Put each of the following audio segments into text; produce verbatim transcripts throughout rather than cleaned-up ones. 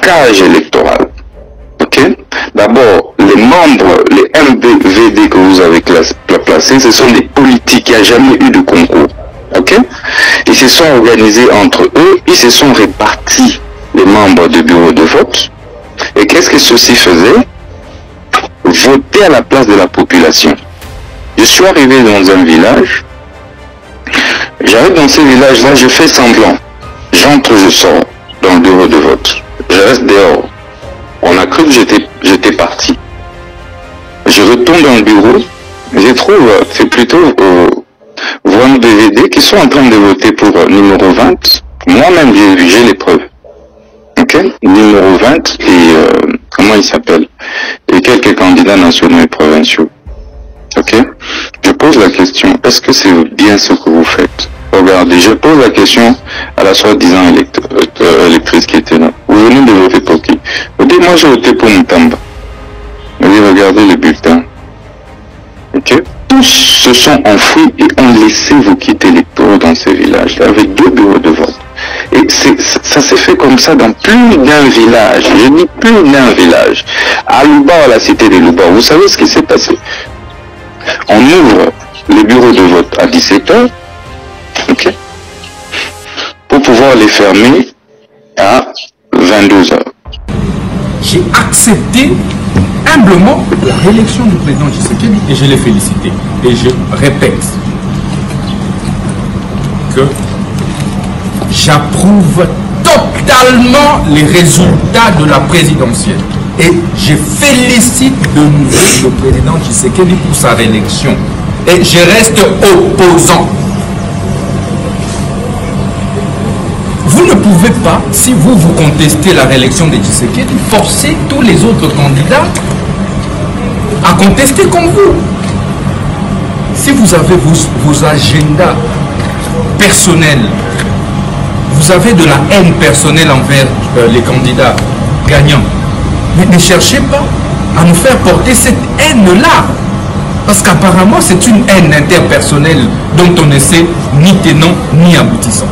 cage électorale. Ok? D'abord, les membres, les M V D que vous avez placés, ce sont des politiques, il n'y a jamais eu de concours. Ok? Ils se sont organisés entre eux, ils se sont répartis les membres du bureau de vote. Et qu'est-ce que ceci faisait? Voter à la place de la population. Je suis arrivé dans un village, j'arrive dans ce village-là, je fais semblant. J'entre, je sors dans le bureau de vote. Je reste dehors. On a cru que j'étais parti. Je retourne dans le bureau, je trouve, c'est plutôt euh, vingt D V D qui sont en train de voter pour euh, numéro vingt. Moi-même, j'ai les preuves. Ok? Numéro vingt et euh, comment il s'appelle? Et quelques candidats nationaux et provinciaux. Ok? Je pose la question, est-ce que c'est bien ce que vous faites? Regardez, je pose la question à la soi-disant euh, électrice qui était là. Vous venez de voter pour qui? Vous dites, moi j'ai voté pour Mutamba. Vous dites, regardez le bulletin. Ok? Tous se sont enfouis et ont laissé vous quitter l'électorat dans ces villages-là avec deux bureaux de vote. Et ça s'est fait comme ça dans plus d'un village. Je dis plus d'un village. À Louba, à la cité de Louba, vous savez ce qui s'est passé? On ouvre les bureaux de vote à dix-sept heures, okay, pour pouvoir les fermer à vingt-deux heures. J'ai accepté humblement la réélection du président Tshisekedi et je l'ai félicité. Et je répète que j'approuve totalement les résultats de la présidentielle. Et je félicite de nouveau le président Tshisekedi pour sa réélection. Et je reste opposant. Vous ne pouvez pas, si vous vous contestez la réélection de Tshisekedi, forcer tous les autres candidats à contester comme vous. Si vous avez vos, vos agendas personnels, vous avez de la haine personnelle envers euh, les candidats gagnants, mais ne cherchez pas à nous faire porter cette haine-là. Parce qu'apparemment, c'est une haine interpersonnelle dont on ne sait ni tenant ni aboutissant.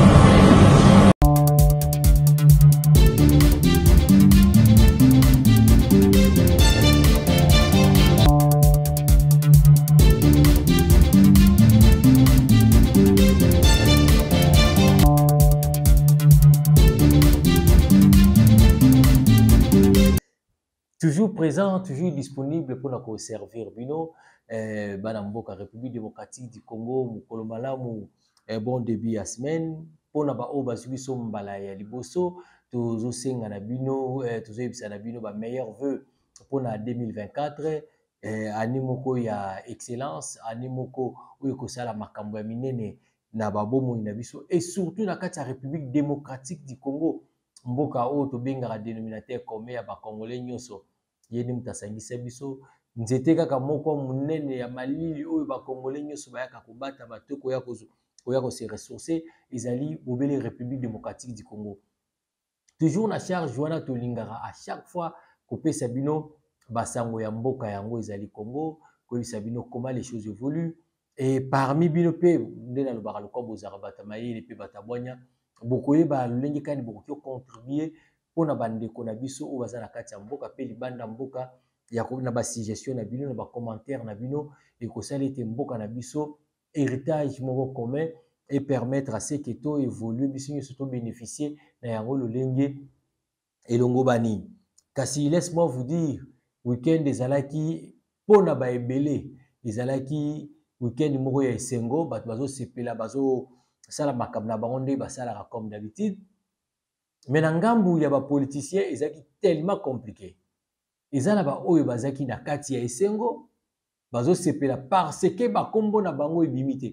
Toujours présent, toujours disponible pour nous servir Bino, euh, Banamboka, République démocratique du Congo, Mukolo Malamu, un bon début à semaine, pour nous ba obazuki sombala ya liboso, toujours senga na Bino, toujours ebisa na Bino ba meilleur vœu pour na deux mille vingt-quatre, animoko ya excellence, animoko uyeko sala makambo ya minene na babomo na biso et surtout na kati ya République démocratique du Congo. Mboka o to benga dénominateur commun ya ba congolais nyonso yeni mutasangisa biso nzete kaka moko munene ya malili oyo ba congolais nyonso bayaka kobata batoko ya kozo oya ko se ressourcer ezali bobele République démocratique du Congo. Toujours na charge wana to lingara à chaque fois kopesa bino basango ya mboka yango ezali Congo ko bino comment les choses évoluent et parmi bino pe ndena lo baka lokwa bozara batamaye pe batabwanya bokoye ba lenge kani bokoki contribuer pona bandeko na biso o bazala kati ya mboka pe libanda mboka ya ko na ba suggestion na bino na ba commentaire na bino et ko salete mboka na biso héritage moko commun et permettre à ce que to évoluer biso nyo surtout bénéficier na yango lo lenge elongo bani. Kasi laisse-moi vous dire week-end ezalaki pona ba ebele ezalaki week-end moko ya esengo bato bazo sepela bazo sala makambo na bango nde basalaka comme d'habitude. Mais na ngambu ya ba politiciens ezaki tellement compliqué. Ezala ba oyo bazaki na kati ya esengo bazo sepela parce que ba kombo na bango ebimité.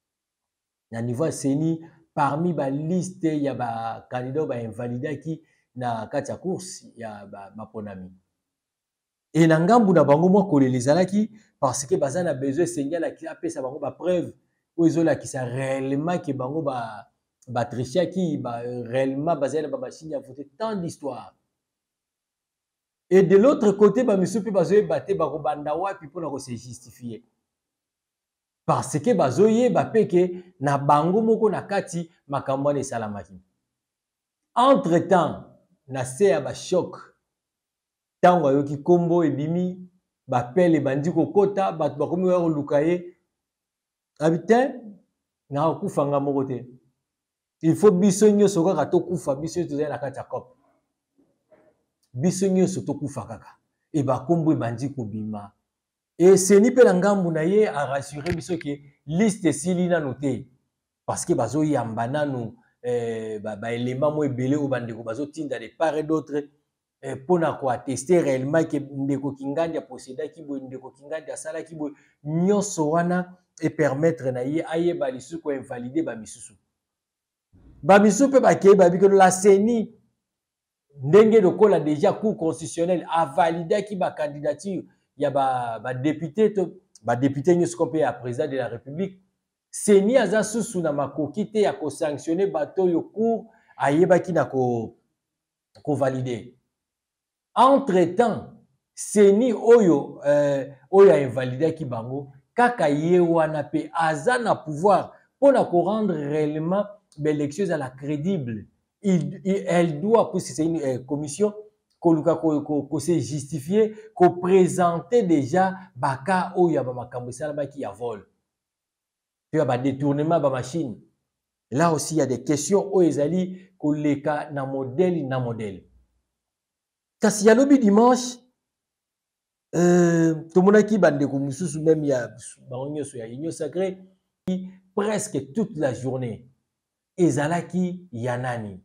Na niveau seni parmi ba liste ya ba candidat ba invalidaki na kati ya course ya ba maponami. Et na ngambu na bango moko ezalaki parce que bazana besoin sengala ki apesa bango ba preuve ozola ki sa réellement que bango ba ba tricher qui ba réellement basé na ba machine à voter tant d'histoire. Et de l'autre côté ba monsieur pe bazoye baté ba ko banda wapi pour na ko se justifier. Parce que bazoye ba peke na bango moko na kati makambo ne salamaki. Entre-temps, na se ya ba choc tango ayoki kombo ebimi ba pele bandi kokota bato bakomi wa koluka ye habite na okufanga moko te. Il faut biso nyonso kaka tokufa biso tozali na kati ya kope biso nyonso tokufa kaka e bakombo ebandi kobima e seni mpe na ngambu na ye arassure biso ke liste esili nano te parce que bazoyamba nano eh, baelema mo ebele oyo bandeko bazotinda de part et d'autre eh, mpona koatteste réellement ke ndeko Kingandi aposedaki boye ndeko Kingandi asalaki boye nyonso wana epermettre na ye ayeba lisusu koinvalide bamisusu bamisusu mpe bakei babiki la seni ndenge lokola déjà cour constitutionnelle avalidaki bacandidature ya badepute ba badepute nyonso mpe ya président de la république seni aza susu na makoki te ya kosanctionne bato oyo cour ayebaki na kovalide ko entre temps seni oyo euh, oyo ainvalidaki bango kaka ye wana mpe aza na pouvoir mpona korendre réellement l'élection à la crédible. Il, il, elle doit, pour si c'est une euh, commission, qu'on se justifier, qu'on présente déjà baka ou ya ba makambo salama qui a vol. Tu as ba détournement ba machine. Là aussi il y a des questions où ezali ko leka na modèle na modèle. Kasi ya lobi dimanche euh tomonaki bande ko mususu même ya banyo so ya union sacrée presque toute la journée. Ezalaki yanani.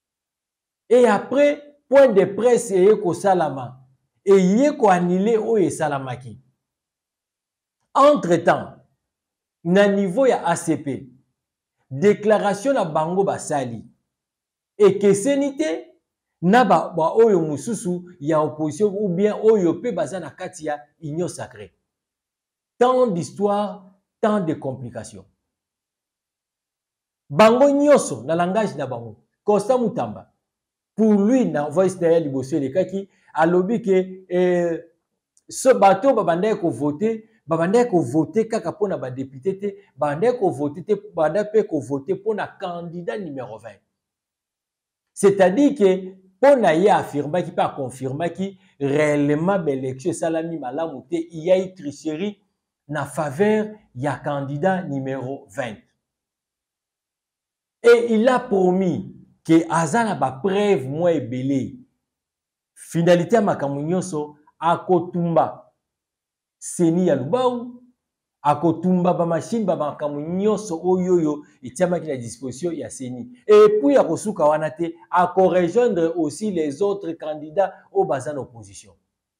Et après, point de presse et ko salama. Et yé ko annulé o e salamaki. Entre-temps, na niveau ya A C P, déclaration na bango basali. Et que senité, na ba, ba oyo mususu ya opposition ou bien oyo pe bazana kati ya union sacrée. Tant d'histoires, tant de complications. Bango nyoso na langage na bango Constant Mutamba pour lui na voice na liboso le kaki alobi ke eh, ce bateau babandai ko voter babandai ko voter kaka pona ba député te babandai ko voter te babandai ko voter pona candidat numéro vingt. C'est-à-dire que pona ya affirma qui pas confirma qui réellement l'élection salami malamu te il y a eu tricherie na faveur ya candidat numéro vingt. Et il a promis que Azana ba preuve moi ebele. Finalité à makamunyoso akotumba seni ya lubau akotumba ba machine ba makamunyoso oyoyo itiama ki na disposition ya seni. Et puis akosuka wana te ako rejoindre aussi les autres candidats au bazan opposition.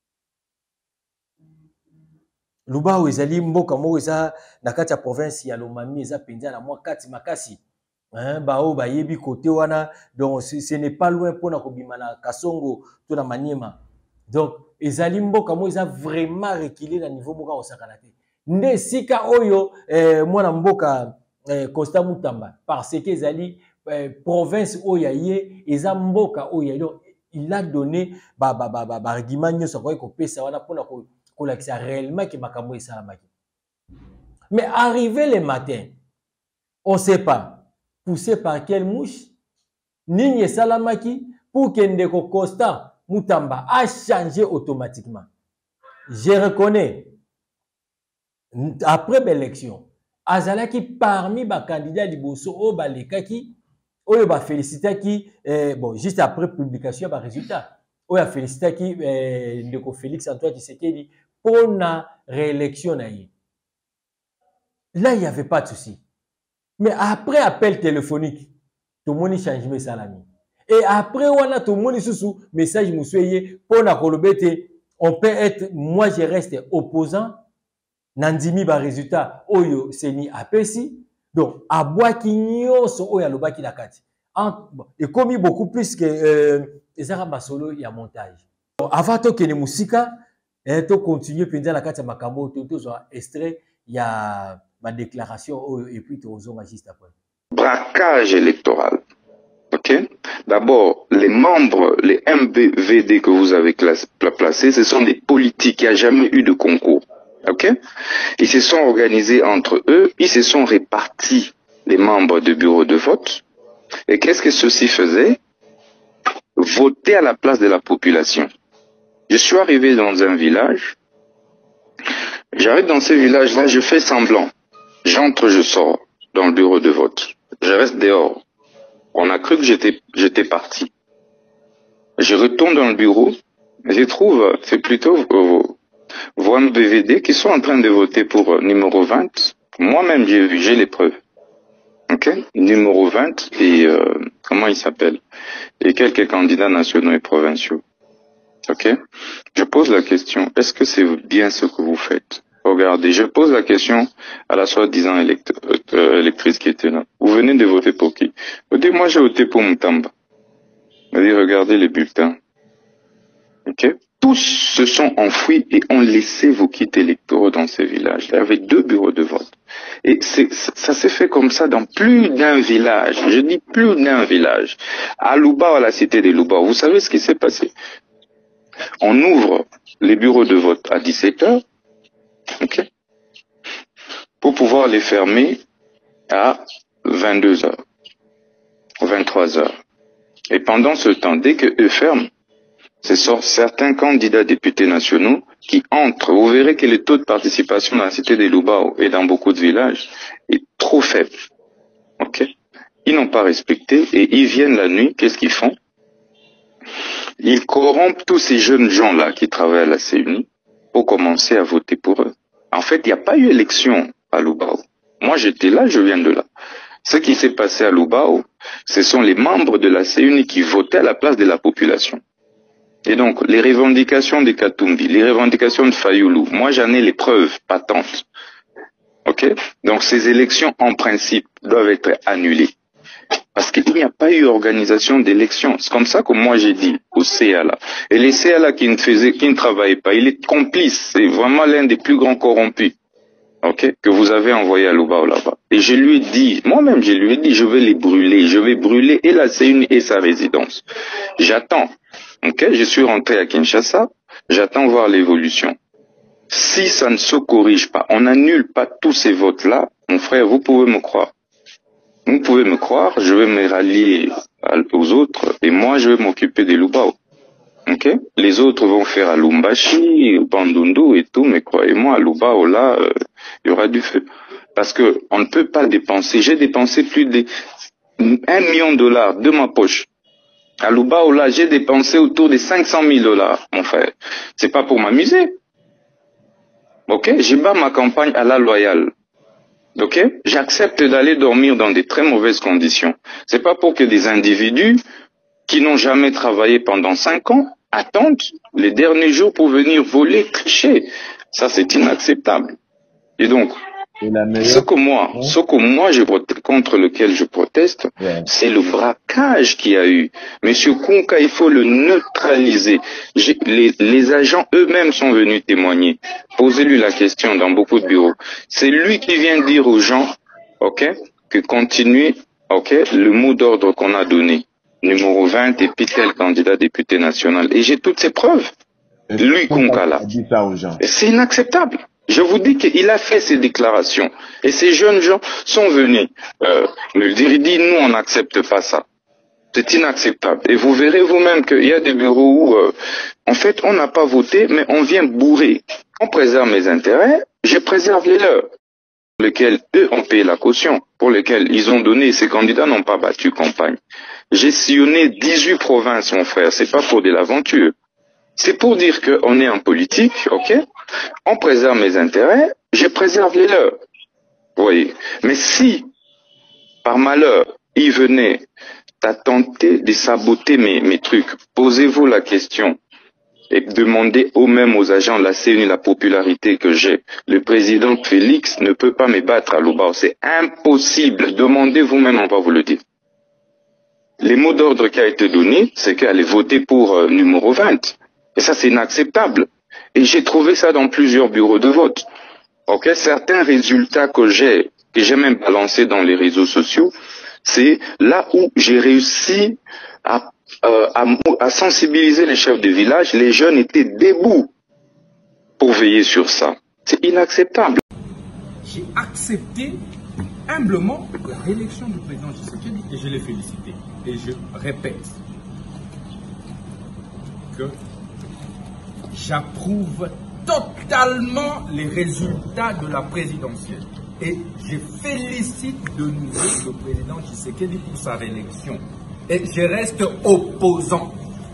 Lubau ezali mboka moko eza na kati ya province ya Lomami eza penza na mwa kati makasi. Hein, bah oh bah yebi côté wana donc ce n'est pas loin pour na kobima na Kasongo to na Maniema donc ezali mboka mo eza vraiment reculé na niveau moka osakana te nde sika oyo eh, mwana mboka eh, Constant Mutamba parce que ezali eh, province oya ye eza mboka oya donc il a donné ba ba ba ba argument nyoso ko pesa wana pona ko ko lakisa réellement que makambo esalamaki mais arrivé le matin on sait pas poussé par quelle mouche Nigne Salamaki pour que Ndeko Constant Mutamba a changé automatiquement. Je reconnais, après l'élection, Azalaki parmi les candidats du Bosso, au Balekaki, au ba félicité qui, eh, bon, juste après publication, ba résultat, au a félicité qui, eh, Ndeko Félix Antoine Tshisekedi pour la réélection. Là, il n'y avait pas de souci. Mais après appel téléphonique, tout le monde change mes salami. Et après, on a tout le monde sous message moussoyé pour la kolobete. On peut être, moi je reste opposant. Nandimi ba résultat oyo seni apesi. Donc à bois qui nyoso oya loba ki nakati. Et comme beaucoup plus que euh, ezara masolo ya montage. Donc, avant to kene musika, et to continuer pendant la kati makambo to to zo extrait ya ma déclaration et puis tu as juste après. Braquage électoral. Ok. D'abord, les membres, les M V D que vous avez placés, ce sont des politiques. Il n'y a jamais eu de concours. Ok. Ils se sont organisés entre eux. Ils se sont répartis les membres du bureau de vote. Et qu'est-ce que ceci faisait? voter à la place de la population. Je suis arrivé dans un village, j'arrive dans ce village-là, je fais semblant. J'entre, je sors dans le bureau de vote. Je reste dehors. On a cru que j'étais j'étais parti. Je retourne dans le bureau, je trouve, c'est plutôt euh, vos M B V D qui sont en train de voter pour euh, numéro vingt. Moi-même, j'ai vu, j'ai les preuves. Ok, numéro vingt et euh, comment il s'appelle? Et quelques candidats nationaux et provinciaux. Ok, je pose la question, est-ce que c'est bien ce que vous faites? Regardez, je pose la question à la soi-disant élect euh, électrice qui était là. Vous venez de voter pour qui? Vous dites, moi j'ai voté pour Mutamba. Vous dites, regardez les bulletins. Ok, tous se sont enfouis et ont laissé vos kits électoraux dans ces villages. Il y avait deux bureaux de vote. Et c'est, ça s'est fait comme ça dans plus d'un village. Je dis plus d'un village. À Lubao, à la cité de Lubao, vous savez ce qui s'est passé? On ouvre les bureaux de vote à dix-sept heures, okay, pour pouvoir les fermer à vingt-deux heures, vingt-trois heures. Et pendant ce temps, dès que eux ferment, ce sont certains candidats députés nationaux qui entrent. Vous verrez que le taux de participation dans la cité de Lubao et dans beaucoup de villages est trop faible. Okay? Ils n'ont pas respecté et ils viennent la nuit. Qu'est-ce qu'ils font? Ils corrompent tous ces jeunes gens-là qui travaillent à la C U N I pour commencer à voter pour eux. En fait, il n'y a pas eu élection à Lubao. Moi, j'étais là, je viens de là. Ce qui s'est passé à Lubao, ce sont les membres de la C U N I qui votaient à la place de la population. Et donc, les revendications des Katumbi, les revendications de Fayoulou, moi j'en ai les preuves patentes. Ok? Donc, ces élections, en principe, doivent être annulées. Parce qu'il n'y a pas eu organisation d'élections. C'est comme ça que moi j'ai dit au C A L A. Et les C A L A qui ne faisaient, qui ne travaillaient pas, il est complice. C'est vraiment l'un des plus grands corrompus. Ok? Que vous avez envoyé à Lubao là-bas. Et je lui ai dit, moi-même je lui ai dit, je vais les brûler. Je vais brûler et la C U N I et sa résidence. J'attends. Ok, je suis rentré à Kinshasa, j'attends voir l'évolution. Si ça ne se corrige pas, on n'annule pas tous ces votes-là, mon frère, vous pouvez me croire. Vous pouvez me croire, je vais me rallier aux autres et moi je vais m'occuper des Lubao. Ok, les autres vont faire à Lumbashi, Bandundu et tout, mais croyez-moi, à Lubao là, il euh, y aura du feu. Parce que on ne peut pas dépenser. J'ai dépensé plus de un million de dollars de ma poche. À Lubao, là, j'ai dépensé autour de cinq cent mille dollars, mon frère. C'est pas pour m'amuser. Ok? J'ai bas ma campagne à la loyale. Ok? J'accepte d'aller dormir dans des très mauvaises conditions. C'est pas pour que des individus qui n'ont jamais travaillé pendant cinq ans attendent les derniers jours pour venir voler, tricher. Ça, c'est inacceptable. Et donc, ce que moi, ce que moi je contre lequel je proteste, ouais, c'est le braquage qu'il y a eu. Monsieur Kunka, il faut le neutraliser. Les, les agents eux-mêmes sont venus témoigner. Posez-lui la question dans beaucoup de bureaux. C'est lui qui vient dire aux gens, ok, que continuez, ok, le mot d'ordre qu'on a donné, numéro vingt et puis tel candidat député national. Et j'ai toutes ces preuves. Lui Kunka là, c'est inacceptable. Je vous dis qu'il a fait ces déclarations. Et ces jeunes gens sont venus euh, me dire, il dit, nous, on n'accepte pas ça. C'est inacceptable. Et vous verrez vous-même qu'il y a des bureaux où, euh, en fait, on n'a pas voté, mais on vient bourrer. On préserve mes intérêts, je préserve les leurs, pour lesquels eux ont payé la caution, pour lesquels ils ont donné, ces candidats n'ont pas battu campagne. J'ai sillonné dix-huit provinces, mon frère, c'est pas pour de l'aventure. C'est pour dire qu'on est en politique, ok? On préserve mes intérêts, je préserve les leurs. Vous voyez? Mais si, par malheur, ils venaient à tenter de saboter mes, mes trucs, posez-vous la question et demandez aux mêmes aux agents de la C U N I la popularité que j'ai. Le président Félix ne peut pas me battre à Lubao. C'est impossible. Demandez vous-même, on va vous le dire. Les mots d'ordre qui a été donné, c'est qu'elle allait voter pour euh, numéro vingt. Et ça, c'est inacceptable. Et j'ai trouvé ça dans plusieurs bureaux de vote. Ok, certains résultats que j'ai, que j'ai même balancés dans les réseaux sociaux, c'est là où j'ai réussi à, euh, à, à sensibiliser les chefs de village. Les jeunes étaient debout pour veiller sur ça. C'est inacceptable. J'ai accepté humblement la réélection du président Tshisekedi et je l'ai félicité. Et je répète, que j'approuve totalement les résultats de la présidentielle. Et je félicite de nouveau le président Tshisekedi pour sa réélection. Et je reste opposant.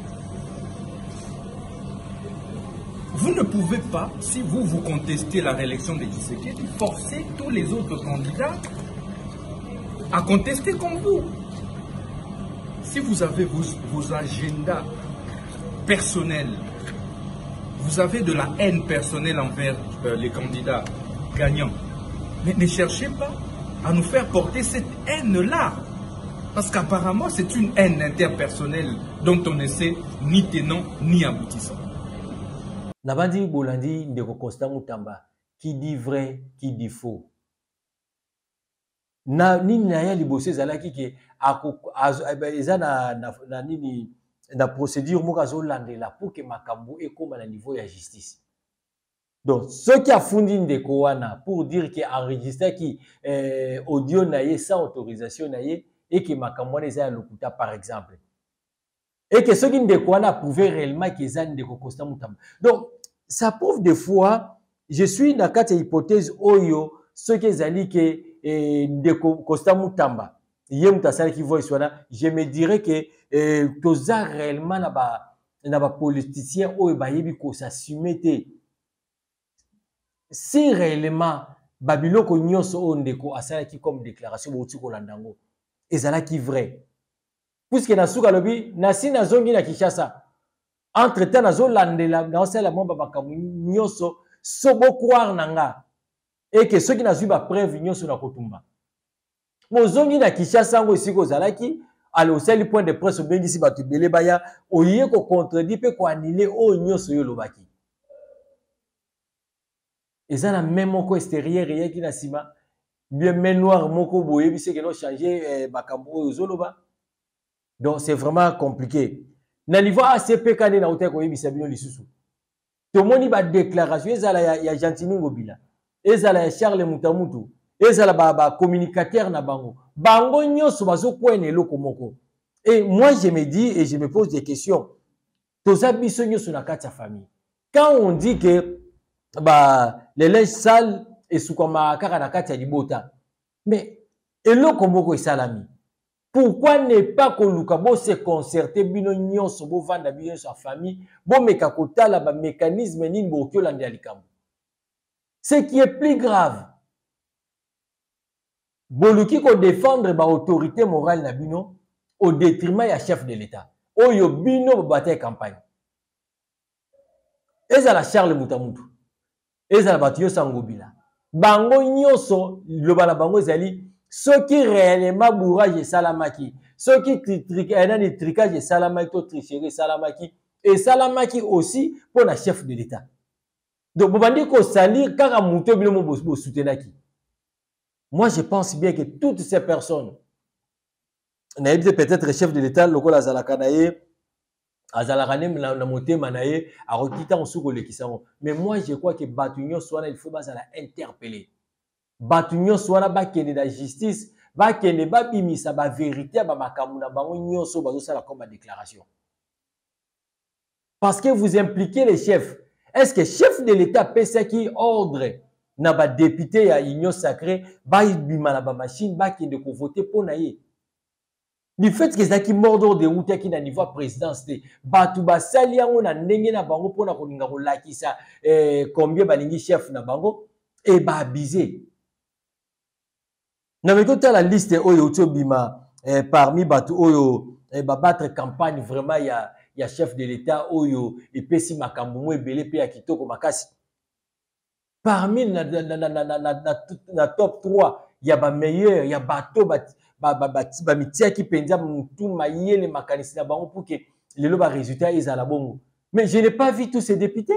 Vous ne pouvez pas, si vous vous contestez la réélection de Tshisekedi, forcer tous les autres candidats à contester comme vous. Si vous avez vos, vos agendas personnels, vous avez de la haine personnelle envers euh, les candidats gagnants, mais ne cherchez pas à nous faire porter cette haine-là. Parce qu'apparemment, c'est une haine interpersonnelle dont on ne sait ni tenant ni aboutissant. Nabandi Bolandi Ndeko Constant Mutamba, qui dit vrai, qui dit faux. Na ni naya libosé zalaki ke eza na na nini na procédure mokazo landela pour que makambo ekoma na niveau ya justice. Donc ceux qui a fondé Ndeko wana pour dire que enregistré qui euh, audio naie sans autorisation naie et que makambo eza ya lokuta par exemple. Et que ceux qui Ndeko wana prouvé réellement que eza Ndeko Constant Mutamba. Donc ça prouve des fois je suis dans quatre hypothèses oyo ceux qui zali que Ndeko Constant Mutamba yem tasali qui voit wana je me dirais que eh, toza réellement na ba na ba politicien oyo ba yebi ko s'assumer te. Si réellement babiloko nyonso o Ndeko asalaki comme déclaration bouti ko landango ezalaki vrai puisque na suka lobi na si na zongi na Kinshasa entre temps na zo landela na osala mo babakamu nyonso so bo croire nanga et que ceux qui na su ba preuve nyonso na kotumba mozongi na Kinshasa ngo isiko zalaki ale osali point de presse bengi si batu bele baya oye ko contredire pe ko annuler o nyonso yo lobaki. Eza na même moko extérieur ye ki na sima bien main noir moko boye bi c'est que no changer eh, bakambo oyo zoloba. Donc c'est vraiment compliqué. Na niveau A C P kane na uta ko yebisa bino lisusu. To moni ba déclaration ezala ya, ya Gentini Ngobila. Ezala ya Charles Mutamutu. Ezala ba, ba communicateur na bango. Bango nyonso bazo kwene eloko moko. Et moi je me dis et je me pose des questions. Toza biso nyonso na kati ya famille. Quand on dit que bah les linges sales et soukoma kaka na kati ya libota. Mais eloko moko esalami. Pourquoi ne pas koluka bo se concerter bino nyonso bo vanda bino sa famille bo meka kotala ba mécanisme nini bo kyolanda likambo. Ce qui est plus grave, boluki ko défendre ba autorité morale na bino au détriment ya chef de l'État. Oyo bino bataille campagne. Ezala Charles Mutamutu. Ezala batiyo Sangobila. Bango nyonso lobala bango ezali ceux qui réellement bourrage et salamaki, ceux qui triquent tricage et salamaki, to tricherie salamaki et salamaki aussi pour la chef de l'État. Donc, vous bandit qu'on salir car à monter bien mon soutenaki. Moi, je pense bien que toutes ces personnes, peut-être chef de l'État, le col Azalakanaye, Azalakanem, la montée Manaye, a requitté en sous le Kisamo. Mais moi, je crois que Batunion soit il faut pas la interpeller. Batunion soit là, bas qu'il y a la justice, bas qu'il y a pas bimisa, ba vérité, ba makamuna, ba union so bazo ça comme ma déclaration. Parce que vous impliquez les chefs. Est-ce que chef de l'État peut ce qui ordre na ba député à union sacrée, ba bima na ba machine, ba qui de voter pour naïe. Du fait que ça qui mordor de route qui na niveau présidence de ba tu ba sali yango na ndenge na bango pour na kolinga ko lakisa eh combien ba lingi chef na bango et ba abiser. Na mekote la liste oyo bima eh, parmi batu oyo eh, ba battre campagne vraiment ya ya chef de l'État oyo et pesi makambo mo ebele pe ya kitoko makasi. Parmi na na na na na na, na, na top trois ya ba meilleur ya bato ba ba ba ba, ba mitia ki pendia mutu mayele makanisi na bango pour que le lo ba résultat ezala bongo. Mais je n'ai pas vu tous ces députés.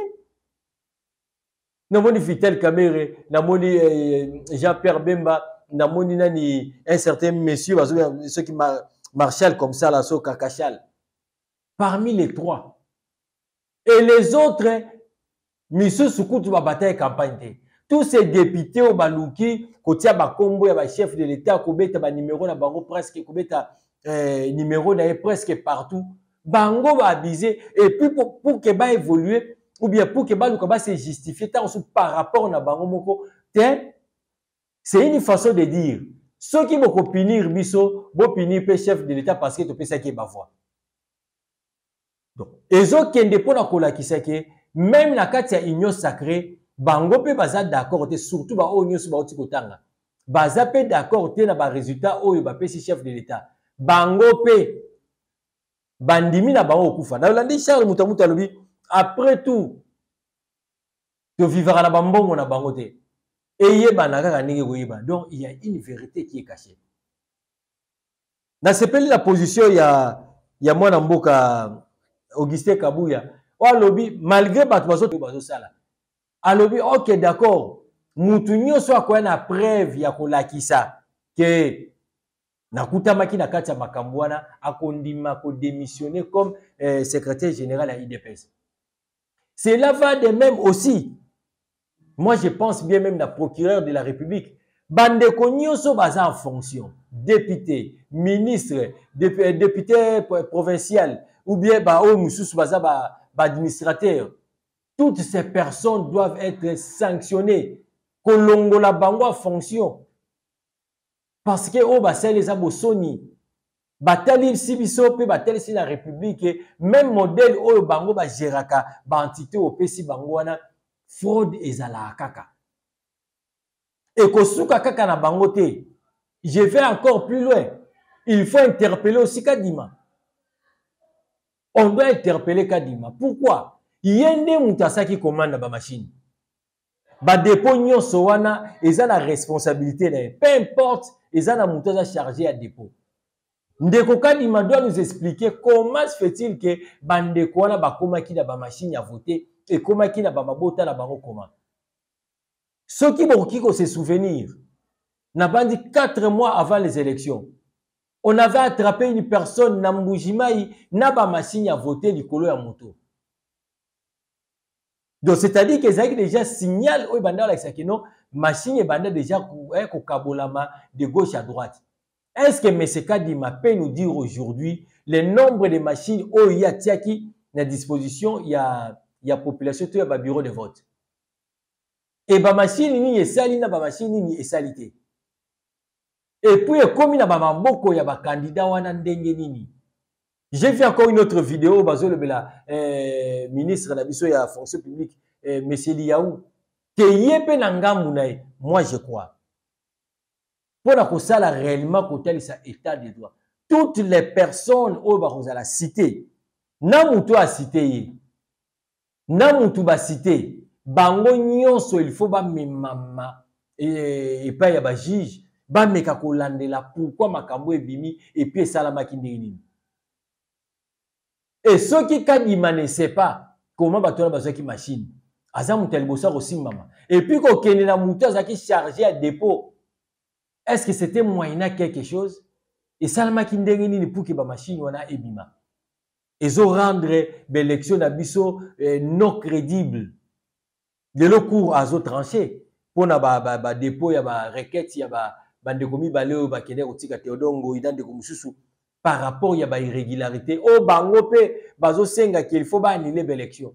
Na moni Vital Kamerhe, na moni eh, Jean-Pierre Bemba, na moni nani un certain monsieur ceux qui Marshall comme ça là so Kakachal. Parmi les trois. Et les autres, monsieur Soukoutou va bataille campagne. Tous ces députés au Balouki, Kotia Bakombo, il y a chef de l'État, Kobeta ba numéro na bango presque Kobeta euh, numéro na presque partout. bango va abuser et puis pour, pour que ba évoluer ou bien pour que ba luka se justifier tant par rapport na bango moko c'est une façon de dire ceux qui vont punir biso vont punir le chef de l'État parce que tu peux ça qui est bavois donc les autres qui ne pas na qui c'est que même la carte ya union sacrée bango pe baza d'accord surtout ba o nyonso ba oti kotanga baza pe d'accord te na ba résultat oyo ba pesi chef de l'État bango pe bandimi na bango okufa na landi Charles Mutamuta lobi après tout tu vivras na bambongo na bango te et na kaka ndenge koyeba donc il y a une vérité qui est cachée na sepeli la position ya ya mwana mboka Augustin Kabuya wa lobi malgré bato bazo bazo sala alobi ok d'accord mutu nyonso akoya na preuve ya kolakisa ke nakutamaki na kati ya makambo wana akondima ko démissionner comme euh, secrétaire général à I D P S. Cela va de même aussi. Moi je pense bien même la procureur de la République. Bande nyonso baza en fonction, député, ministre, dép député provincial ou bien ba o mususu baza ba, ba administrateur. Toutes ces personnes doivent être sanctionnées. Kolongola bango en fonction. Parce que oh bah c'est les abosoni batali sibiso pe batali si la République même modèle oh bango ba geraka ba entité au pesi bango wana fraude ezala kaka et kosuka kaka na bango te je vais encore plus loin il faut interpeller aussi Kadima on doit interpeller Kadima pourquoi yende mutasa qui commande ba machine ba dépôt nyonso wana eza la responsabilité de peu importe eza na mutu aza chargé à dépôt ndeko Kadima doit nous expliquer comment se fait-il que bandeko wana bakomaki na ba machine à voter et komaki na ba mabota na bango comment ceux qui boki ko se souvenir n'a pas dit quatre mois avant les élections on avait attrapé une personne na Mbujimai na ba machine à voter likolo ya moto. Donc, c'est-à-dire que ça déjà signal au bandar la non machine et bandar déjà ko kabolama de gauche à droite. Est-ce que M. Kadima peut nous dire aujourd'hui le nombre de machines où il y a tiaki à disposition, il y a il y a population tout y a bureau de vote. Et ba machine ni est sali na ba machine ni est salité. Et puis comme il y a ba maboko ya ba candidat wana ndenge nini. J'ai vu encore une autre vidéo, Bazo le Bela, euh, ministre de la mission et de la fonction publique, euh, M. Liaou, que yépe nangamounaï, moi je crois. Pour la ça réellement côté ça état de droit. Toutes les personnes au Barosa la cité, namoutou a cité, namoutou ba cité, bango nyonso il faut ba me mama et et pas ya ba juge, ba meka kolandela pourquoi makambo ebimi et puis salama kindini. Et ceux qui Kadima ne sait pas comment battre besoin qui machine. Azam tel bossa aussi maman. Et puis quand Kenny na mouta qui chargé à dépôt. Est-ce que c'était moyen quelque chose? Et salama qui ndengeni pour que ba machine wana ebima. Ils ont rendre l'élection d'abisso non crédible. De le cours à zo tranché pour na ba ba, ba dépôt ya ba requête ya ba bandekomi baleo ba kene otika Théodongo idande ko mususu. Par rapport à la irrégularité, oh bango pe bazo senga qu'il faut pas annuler l'élection.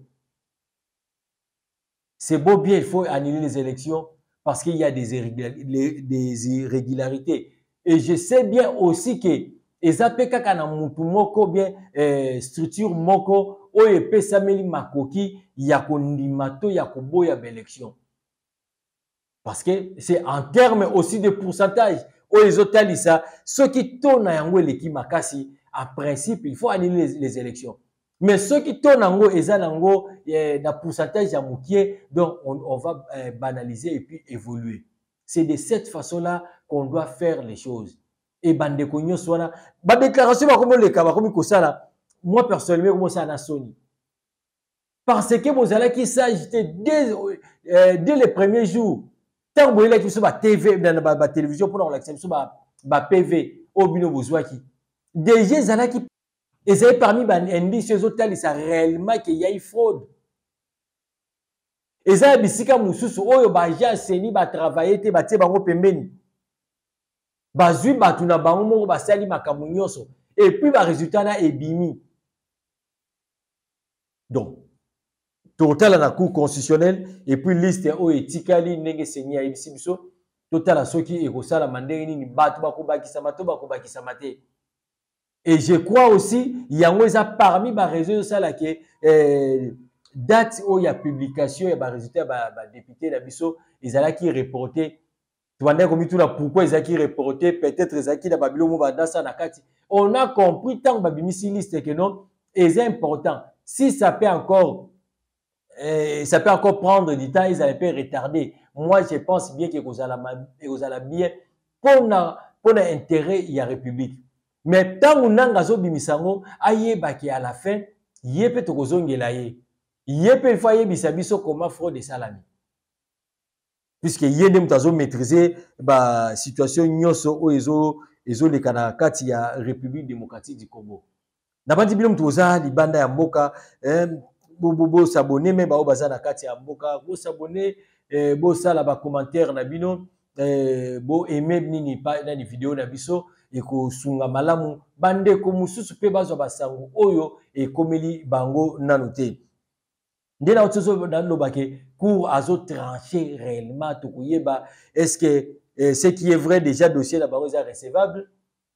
C'est beau bien, il faut annuler les élections parce qu'il y a des irrégularités. Et je sais bien aussi que les A P K kana mutu moko bien euh, structure moko o epe sameli makoki ya kondimato ya koboya l'élection. Parce que c'est en termes aussi de pourcentage. Les autres ça, ceux qui tournent à l'équipe Makasi, en principe, il faut annuler les, les élections. Mais ceux qui tournent en haut, ils ont un pourcentage à moukier, donc on, on va euh, banaliser et puis évoluer. C'est de cette façon-là qu'on doit faire les choses. Et bande konyo soit ba déclaration comme le cas comme ça moi personnellement moi ça na soni. Parce que vous allez qui s'agiter dès euh, dès les premiers jours. Tant que vous avez sur la T V, dans la télévision, pour l'accès sur la P V, au bino bozouaki. Déjà, ils ont qui, ils ont parmi les indices, ces hôtels, ils savent réellement qu'il y a une fraude. Ils ont dit que Moussous, oh, bah, j'ai seni, bah, travailler, te, bah, te, bah, pembeni. Bah, zui, bah, tu n'as pas un mot, bah, sali, bah, kamounyoso. Et puis, bah, résultat, là, est bimi. Donc, total à la cour constitutionnelle et puis liste o etikali ndenge senya ibisi biso total à soki et kosala mandenge ni batu bakobakisa mato bakobakisa mate. Et je crois aussi il y a un parmi les réseaux ça là que euh, date où il y a publication il y a résultat ba député la biso ils allaient qui reporter tu vas comme tout là pourquoi ils allaient qui reporter peut-être ils allaient qui la babilo mo banda ça na kati on a compris tant babimisi liste que non et c'est important si ça peut encore et ça peut encore prendre du temps, ils allaient peut retarder. Moi, je pense bien que vous allez bien pour pour intérêt il y a République. Mais tant qu'on a gazo bimisango, aye baki à la fin, yé peut tozongela yé. Yé peut faire bisabiso comment fraude salami. Puisque yé dem tazo maîtriser ba situation nyoso o ezo ezo le kana kati ya République démocratique du Congo. Nabandi bilom toza libanda ya mboka eh, Bo bo s'abonner mais ba obaza na kati ya mboka bo s'abonner eh, bo sala ba commentaire na bino eh, bo aimer nini pa na ni vidéo na biso e ko sunga malamu bande ko mususu pe bazo basango oyo e komeli bango nanote ndena otso na lobake cour azo trancher réellement to kuyeba est-ce que eh, ce qui est vrai déjà dossier la bango est recevable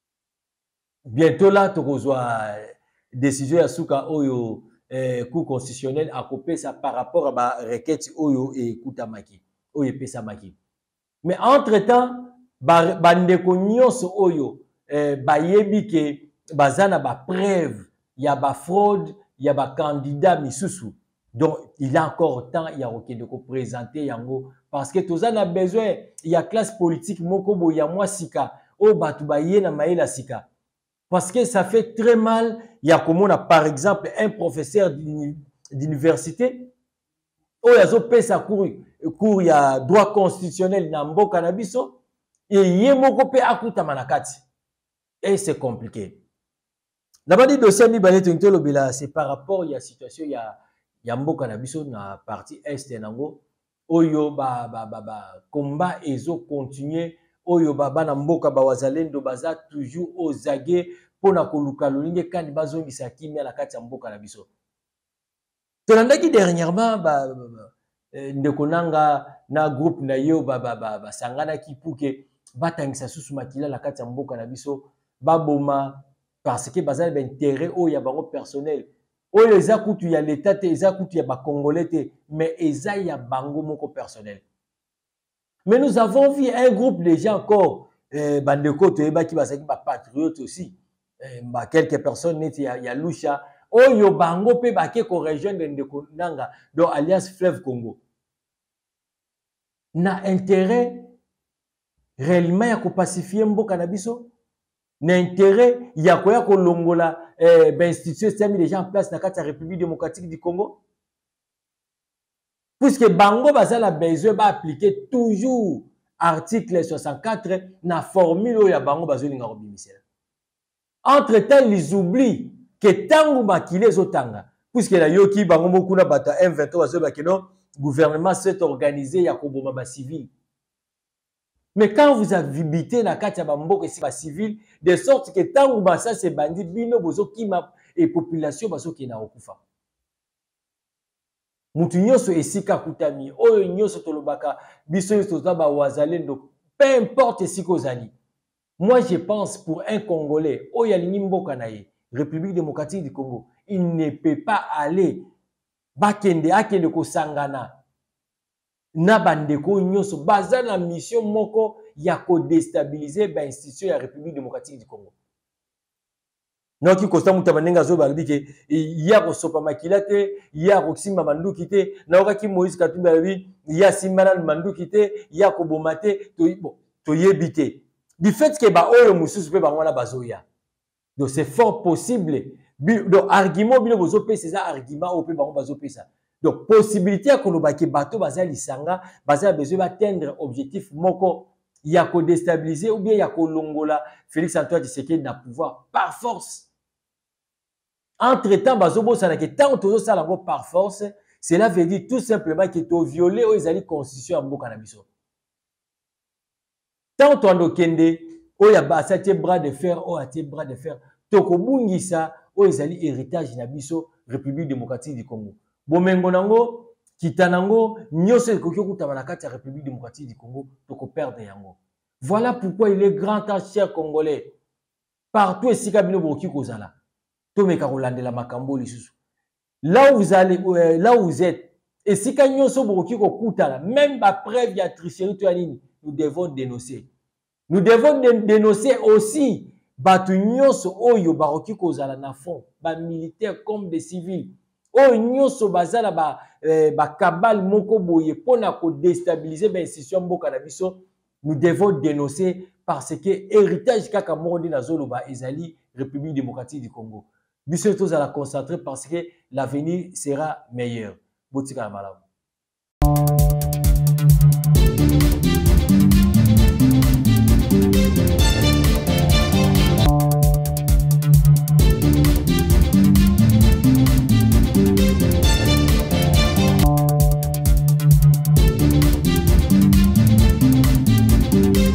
bientôt là to kozwa décision ya suka oyo Eh, cour constitutionnel a coupé ça par rapport à la requête oyo et kutamaki oyo pesa maki mais entre temps ba bandeko nyonso oyo eh, bayebi ke bazana ba preuve ya ba fraude ya ba candidat misusu donc il a encore temps il y a OK de présenter yango parce que toza na besoin il y a classe politique moko bo ya moi sika o batu baye na maila sika. Parce que ça fait très mal. Il y a comme on a par exemple un professeur d'université. Oh, il y a zopé sa cours, cours, il y a droit constitutionnel dans le cannabiso. Et il y a mon copé à kuta manakati. Et c'est compliqué. D'abord, le dossier c'est par rapport à la situation, il y a, il y a un cannabiso dans la partie est et nango. Oyo, ba, ba, ba, ba, combat et zo continuer. Oyo baba na mboka ba wazalendo baza toujours aux aguets pour na koluka lolinge kandi bazongisa kimia na kati ya mboka na biso. Tolandaki dernièrement ba, ba, ba ndeko nanga na groupe na yo ba ba ba, ba sangana ki puke batangisa susu makila na kati ya mboka na biso baboma parce que bazali ba intérêt oyo ya bango personnel. Oyo eza kutu ya l'état te eza kutu ya ba congolais te mais eza ya bango moko personnel. Mais nous avons vu un groupe de gens encore, eh, Bandeko, qui sont patriotes aussi. Eh, bah, quelques personnes, il y a Lusha. Oh, yo bango pe baké ko région de Ndeko Nanga, donc alias Fleuve Congo. Na intérêt réellement ya ko pacifier mboka na biso. Na intérêt ya ko ya ko longola eh, ben institution qui a mis les gens en place dans la République démocratique du Congo. Puisque Bango Bazala besoin d'appliquer toujours article soixante-quatre dans la formule où il y a Bango Bazoli Ngarobimisela. Entre-temps, ils oublient que Tango Makile Zotanga, puisque la Yoki Bango Mokuna Bata M vingt-trois le gouvernement s'est organisé, il y a Koboma civil. Mais quand vous avez habité dans la Katia Bambo, c'est civil, de sorte que Tango Bassa c'est bandit, Bino Bozo Kima et population Bazo qui n'a okufa. Mutu nyoso esika kutami oyo nyoso tolobaka biso nyoso tozaba wazalendo peu importe esika ozali. Moi je pense pour un Congolais oyo alingi mboka na ye République démocratique du Congo il ne peut pas aller bakende akende kosangana na bandeko nyoso baza na mission moko ya ko déstabiliser ba institution ya République démocratique du Congo. Non qui constate mutabanenga zo balibi ke ya ko sopa makilate ya ko simba manduki te na oka ki Moïse Katumbi balibi ya simana manduki te ya ko bomate to bon to yebite du fait que ba oyo mususu pe bango na bazoya donc c'est fort possible donc argument bino bozo pe ces arguments au pe bango bazo pe ça donc possibilité ya ko lobaki bato bazali sanga bazali besoin d'atteindre objectif moko ya ko déstabiliser ou bien ya ko longola Félix Antoine Tshisekedi na pouvoir par force. Entre-temps, bazobo sanake tant tozo sala ngo par force, cela veut dire tout simplement que to violer o ezali constitution ya mboka na biso. Tant to ando kende o ya ba sa tie bras de fer o atie bras de fer to ko bungisa o ezali héritage na biso République démocratique du Congo. Bomengo nango, kitanango, nyose ekoki okutama na kati ya République démocratique du Congo, toko perdre yango. Voilà pourquoi il est grand temps, chers Congolais. Partout esika bino boki kozala. Tomeka kolandela makambo lisusu. Là où vous allez, euh, là où vous êtes, esika nyonso boki kokutala, même ba preuve ya tricherie to nini, nous devons dénoncer. Nous devons dénoncer aussi batu nyonso oyo baroki kozala na fond, ba militaires comme des civils. Oyo nyonso bazala ba eh, ba kabal moko boye pona ko déstabiliser ba institution mboka na biso. Nous devons dénoncer parce que héritage kaka moko na zoloba ezali République démocratique du Congo. Biso tous à la concentrer parce que l'avenir sera meilleur. Botika malamu.